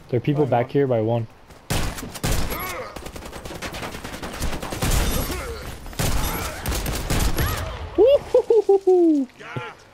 There are people back here by one. Woo-hoo-hoo-hoo-hoo. Got it.